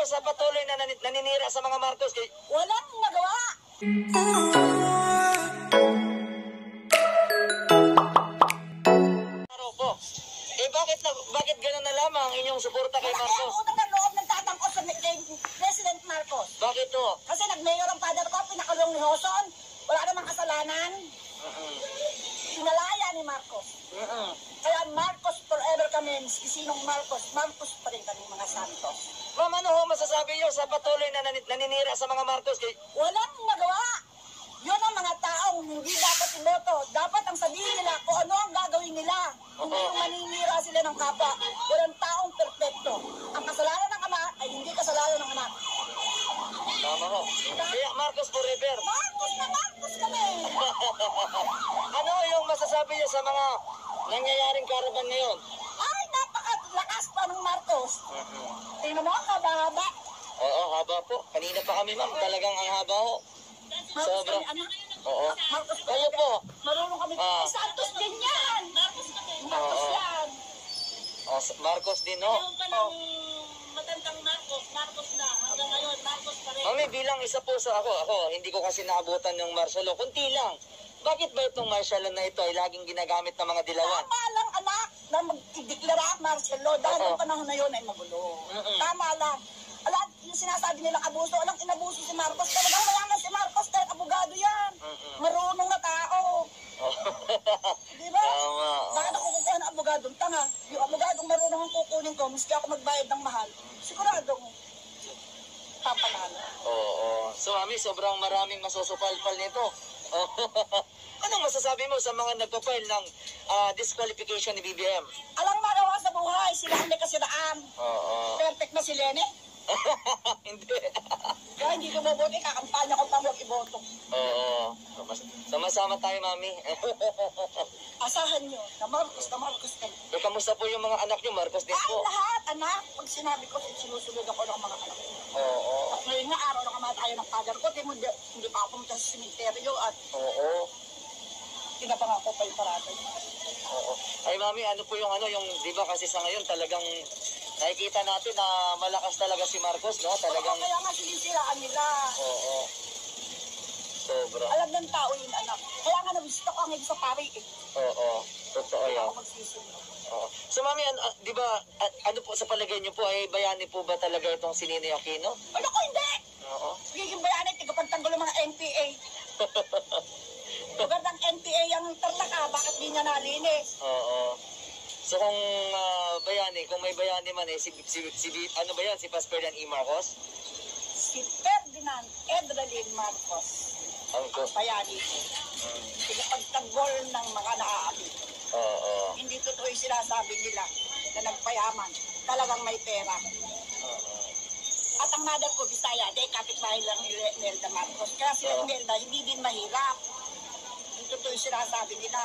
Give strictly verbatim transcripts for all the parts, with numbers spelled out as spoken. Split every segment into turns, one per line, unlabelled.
masasabi nyo sa patuloy na nan naninira sa mga Marcos? Kay...
Walang magawa.
Po. Eh bakit na, bakit gano'n na lamang inyong suporta kay Marcos?
Wala kayang utang na loob ng tatangkos sa kay President Marcos.
Bakit to?
Kasi nag-mayor ang father ko, pinakulong ni Hoson. Wala namang kasalanan.
Uh-uh.
Pinalaya ni Marcos.
Uh-uh.
Kaya Marcos forever kami. Sinong Marcos? Marcos pa rin kami mga Santos.
Ma'am, ano ho masasabi nyo sa patuloy na nan naninira sa mga Marcos? Kay...
Walang magawa. Yun ang mga taong hindi dapat iboto. Dapat ang sabihin nila kung ano ang gagawin nila. Hindi yung maninira sila ng kapwa. Walang taong perfecto. Ang kasalanan ng ama ay hindi kasalanan ng anak.
Tama ho. Kaya Marcos forever.
Marcos na Marcos kami.
Ano yung masasabi niyo sa mga nangyayaring karaban ngayon?
Ay, napakalakas pa ng Marcos.
Uh-huh.
Tingnan mo, haba-haba.
Oo, haba po. Kanina pa kami, ma'am. Talagang ang haba ho.
Marcos
Sobra.
kami, anak.
Oo.
Marcos
Kayo po.
Marunong kami.
Ah.
Ay, Santos din yan. Marcos kami. Marcos
Oo.
yan.
Oh, Marcos din, no?
Yung pa ng matandang Marcos, Marcos na. Hanggang ngayon, Marcos pa rin.
Mami, bilang isa po sa ako, ako, hindi ko kasi naabutan yung martial law. Kunti lang. Bakit ba itong martial law na ito ay laging ginagamit ng mga dilawan?
Tama lang, anak, na mag-ideklara ang martial law dahil
Oo.
ang panahon na yun ay magulo.
Mm-mm.
Tama lang. Alam, yung sinasabi nilang abuso, walang inabuso si Marcos. Talagang mayaman si Marcos dahil abogado yan.
Mm-mm.
Marunong na tao. Di ba?
Tama.
Bakit ako kukuha ng abogadong tanga? Yung abogadong marunong ang kukunin ko, miski ako magbayad ng mahal, siguradong papanalo.
Oo. So, mami, sobrang maraming masusupalpal nito. Anong masasabi mo sa mga nagpa-file ng ah, disqualification ni B B M?
Alang magawa sa buhay, sila ang may kasiraan.
Oo.
Perfect na si Lene.
Hindi.
Kaya hindi ko mabuti, kakampanya ko pa huwag iboto.
Oo. Sama-sama tayo, mami.
Asahan nyo, na Marcos, na Marcos kami.
E, kamusta po yung mga anak niyo, Marcos din
Ay,
po?
lahat, anak. Pag sinabi ko, sinusunod ako ng mga anak ko.
Oo.
At ngayon nga, araw na kamatayan ng father ko, di, hindi, hindi pa ako pumunta sa simenteryo at
Oo.
tinapangako pa yung paratay.
Oo. Ay, mami, ano po yung ano, yung, di ba kasi sa ngayon talagang nakikita natin na malakas talaga si Marcos, no? Talagang,
Oo, kaya nga sinisiraan nila.
oo. Sobra.
Alam ng tao yun, anak. Kaya nga nabisto ko ang sa pari eh.
Oo. Totoo
Kaya
yan.
ako magsisunod.
Oo. So, mami, an, ah, di ba, a- ano po sa palagay niyo po, ay bayani po ba talaga itong si Ninoy Aquino?
Ano ko hindi?
Oo.
Magiging bayanin, tigapagtanggol ng mga N P A. Lugar ng N P A yung Tarlac, bakit di niya nalinis?
Oo. So kung ah, bayani, kung may bayani man eh, si, si, si, ano ba yan, si Pastor Dan E. Marcos?
Si Ferdinand Edralin Marcos,
Ang ko.
bayani.
Mm.
Tigapagtanggol ng mga naaabi.
Oo.
Hindi totoo yung sinasabi nila na nagpayaman. Talagang may pera.
Oo.
At ang mother ko, Bisaya, de kapitbahay lang ni Imelda Marcos. Kaya si
Oo.
Imelda, hindi din mahirap. Hindi totoo yung sinasabi nila.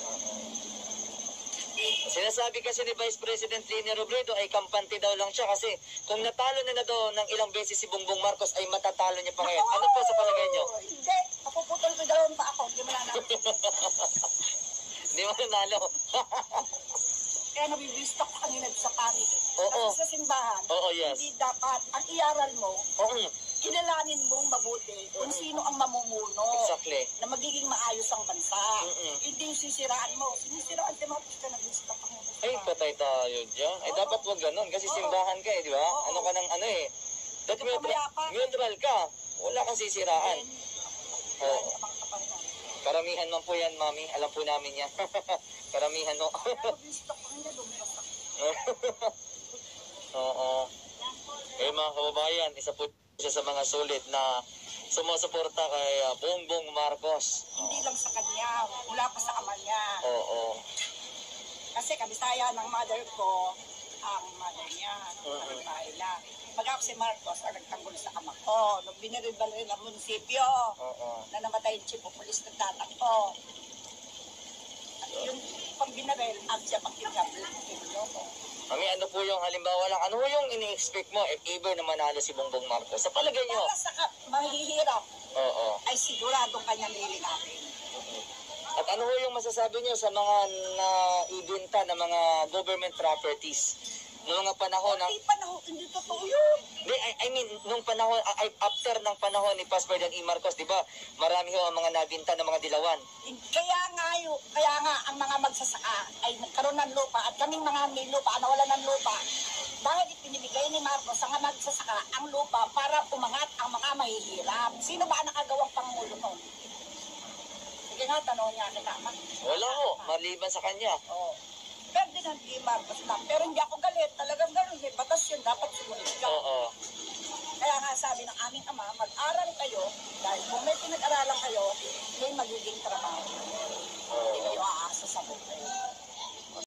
Sinasabi kasi ni Vice President Leni Robredo ay kampante daw lang siya kasi kung natalo na na daw ng ilang beses si Bongbong Marcos ay matatalo niya pa ngayon. Ano po sa palagay niyo?
Hindi. Napuputol ko dalawang pa ako. Hindi mo na namin.
Hindi mo nanalo.
Kaya nabibisto ko kanina sa pari.
Oo.
Kasi sa simbahan,
Oo, yes.
hindi dapat, ang iaral mo,
Oo.
kilalanin mong mabuti kung sino ang mamumuno
Exactly.
na magiging maayos ang bansa.
Mm-mm.
Hindi yung sisiraan mo. Sinisiraan si Marcos ka nagbista pa ngayon.
Ay, patay tayo dyan. Ay, dapat wag ganun kasi
Oo.
simbahan ka eh, di ba?
Oo.
Ano ka ng ano eh. Dapat neutral,
Pamayapa.
neutral ka. Wala kang sisiraan.
Kaya
Oo.
ang kapahingan.
Karamihan man po yan, mami. Alam po namin yan. Karamihan no.
Kaya nagbista ko kanina lumipas ako.
Oo. Eh mga kababayan, isa po siya sa mga sulit na sumusuporta kay uh, Bongbong Marcos.
Hindi lang sa kanya, mula pa sa ama niya.
Oo.
Kasi kabisaya ng mother ko, ang mother niya,
Mhm.
ang bahay lang. Pag ako si Marcos, ang nagtanggol sa ama ko, nung biniribal rin ang munisipyo,
Oo.
na namatay yung chief of police ng tatang ko. At yung pag binaril, ang siya pang kinablo ko.
Mami, ano po yung halimbawa lang, ano yung ini-expect mo if ever na manalo si Bongbong Marcos? Sa palagay nyo?
Para sa ka- mahihirap,
Oo.
ay siguradong kanyang lilingapin.
At ano ho yung masasabi nyo sa mga naibinta na mga government properties noong mga panahon ng...
Hindi pa na, hindi totoo yun.
Hindi, I, I Attorney, nung panahon, ay, after ng panahon ni Vice President E. Marcos, di ba, marami ho ang mga nabinta ng mga dilawan.
Kaya nga, yung, kaya nga ang mga magsasaka ay nagkaroon ng lupa at kaming mga may lupa, nawala ng lupa. Dahil ipinibigay ni Marcos sa mga magsasaka ang lupa para umangat ang mga mahihirap. Sino ba ang nakagawang pangulo nun? Sige nga, tanong niya kita.
Wala ho, maliban sa kanya.
Oo. Ferdinand E. Marcos lang. Pero hindi ako galit. Talagang gano'n. May batas yun. Dapat sumunod ka.
Oo.
Kaya nga sabi ng aming ama, mag-aral kayo dahil kung may pinag-aralan kayo, may magiging trabaho. Hindi kayo aasa sa buhay.